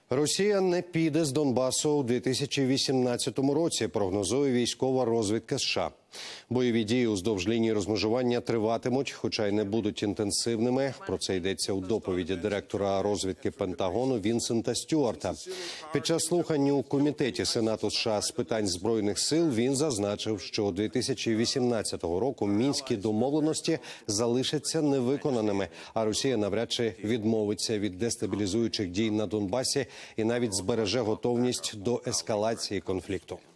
Росія не піде з Донбасу у 2018 році, прогнозує військова розвідка США. Бойові дії уздовж лінії розмежування триватимуть, хоча й не будуть інтенсивними. Про це йдеться у доповіді директора розвідки Пентагону Вінсента Стюарта. Під час слухань у Комітеті Сенату США з питань Збройних сил він зазначив, що 2018 року мінські домовленості залишаться невиконаними, а Росія навряд чи відмовиться від дестабілізуючих дій на Донбасі і навіть збереже готовність до ескалації конфлікту.